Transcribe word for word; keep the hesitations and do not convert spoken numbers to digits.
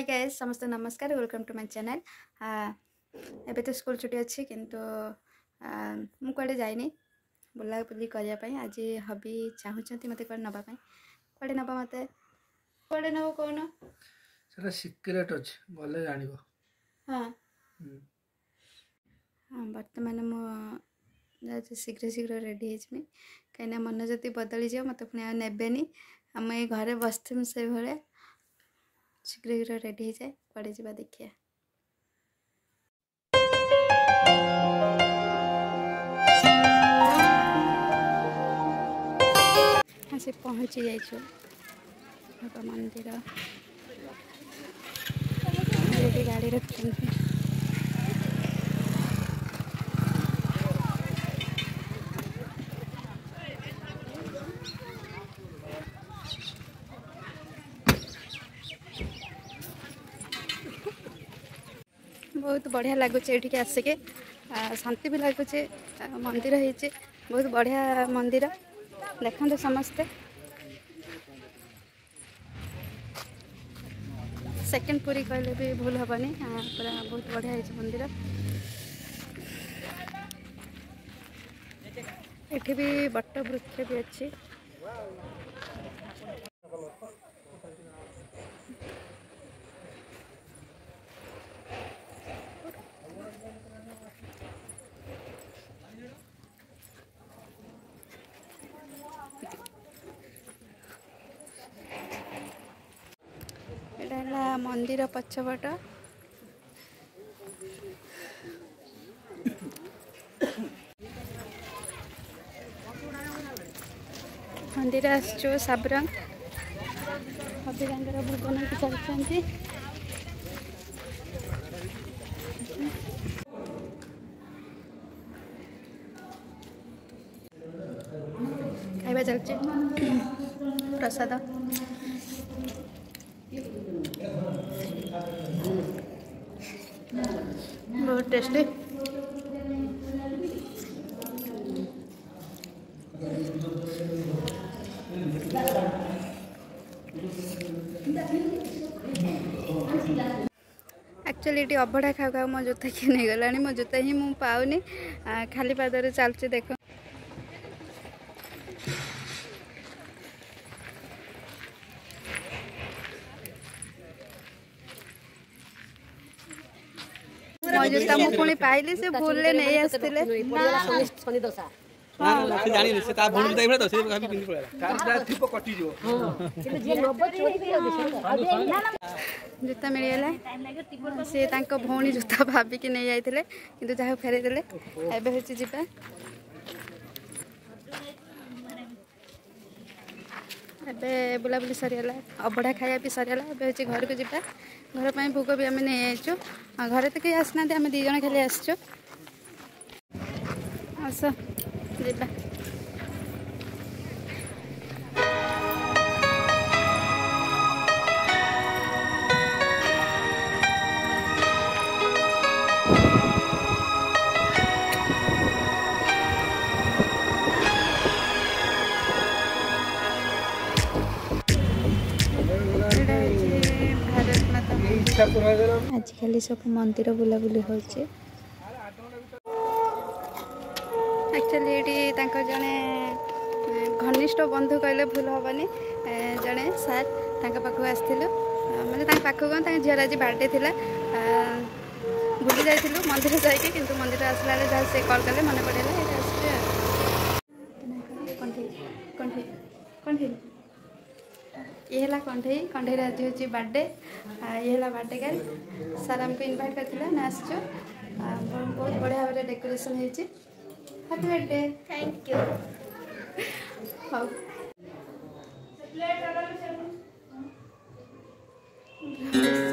Hi guys समस्त नमस्कार welcome to my channel. एबे तो स्कूल छुट्टी अच्छी किंतु मु कड़े जाइनी बुला बुली करने आज हबी चाहूँगी मत कड़े नवा कड़े नवा मत कड़े नब कौन सेटा सिक्रेट अछि बोले जानिबो। हाँ हाँ वर्तमान मु शीघ्र शीघ्र रेडी होमी कहीं मन जदि बदली जाए मत पुणी नेबेनी आम ये घरे बसथूँ से भाया शीघ्र शीघ्र रेडी हो जाए कड़े जा देखिए। आसी पहुँची जाइए मंदिर गाड़ी रखते बहुत बढ़िया लगुच ये आसिके शांति भी लगुच मंदिर होती बहुत बढ़िया मंदिर देखते समस्ते सेकेंड पूरी कहले भी भूल हेनी पूरा बहुत बढ़िया है मंदिर। ये भी बट वृक्ष भी अच्छी एटा मंदिर पछपट मंदिर आसचु साबरंग अभिरांगर भुवन की चलती खाଇବା चलती प्रसाद बहुत टेस्टी एक्चुअली ये अभड़ा खाऊ खाऊ मो जूता किए नहीं गला मो जूता ही मुझे पाऊनी खाली पादर चलती देख मो जूता मु पुणी पाइली से भूल ले नहीं आसते जूता मिलगला सी भौणी जूता भाविकी नहीं जाते कि जहाँ फेरई देले एबे हूँ जीवा एबे बुलाबुली सरीगला अबड़ा खाया भी सरीगला एबे हूँ घर को जीवा घर पर भोग भी आम नहीं आईचु घर तो कहीं आसना आम दी जन खाली आसचु आस जीवा आजिकल सब मंदिर बुलाबुली होचे एक्चुअली ये जड़े घनिष्ठ बंधु कहले भूल हेनी जड़े सार पाखक आसलु मैंने पाखक कौन झीर आज बर्थडे थी भूली जाइलु मंदिर जाकि किंतु मंदिर आसला जहाँ से कल कले मन पड़ेगा ये है कंठे कंठे आज हूँ बर्थडे ये है बर्थडे गर्ल सार आमको इनवाइट करते ना आसचु बहुत बढ़िया भाव डेकोरेशन होती हैप्पी बर्थडे थैंक यू हाँ